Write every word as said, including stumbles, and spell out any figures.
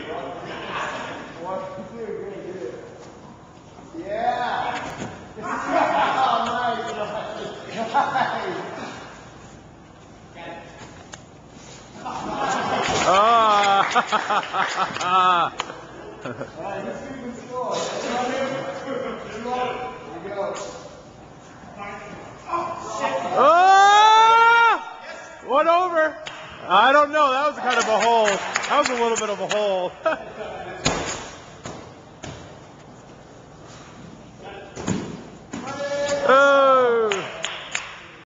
One, two, great, good. Yeah. Oh, nice, nice. Ah. Alright, let's keep the score. Here we go. Oh! One over. I don't know. That was kind of a hole. That was a little bit of a hole. Oh!